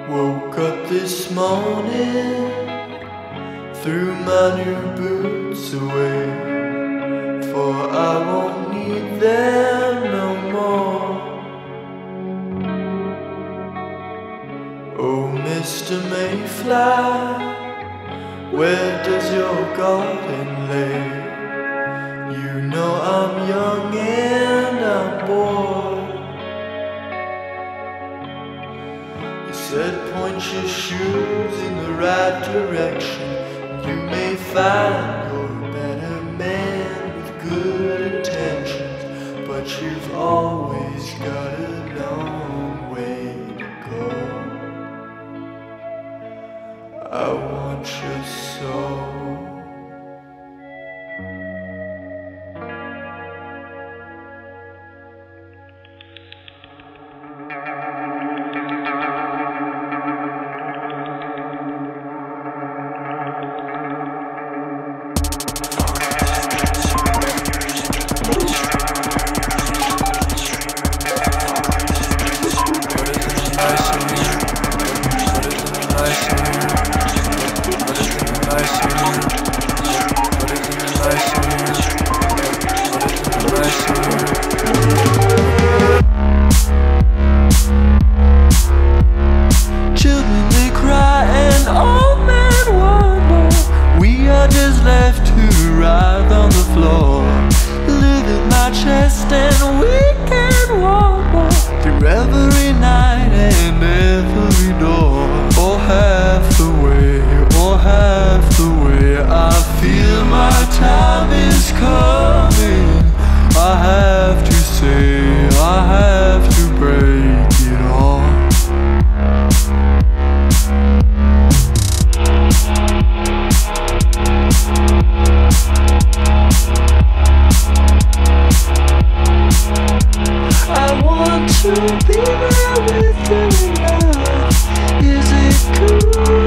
Woke up this morning, threw my new boots away, for I won't need them no more. Oh, Mr. Mayfly, where does your garden lay? You know I'm young and I'm bored. Said point your shoes in the right direction, and you may find you're a better man with good intentions, but you've always got a long way to go. I want your soul. Children they cry and old men wonder. We are just left to writhe on the floor, live in my chest and we can wander through every night and every door. Or half the way, or half the way, I feel my time is coming. I have to say, I have to break it all. I want to be there with you tonight. Is it cool?